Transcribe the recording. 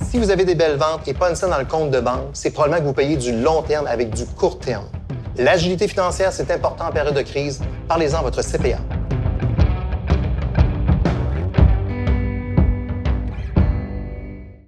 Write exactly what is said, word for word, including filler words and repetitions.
Si vous avez des belles ventes et pas une scène dans le compte de banque, c'est probablement que vous payez du long terme avec du court terme. L'agilité financière, c'est important en période de crise. Parlez-en à votre C P A.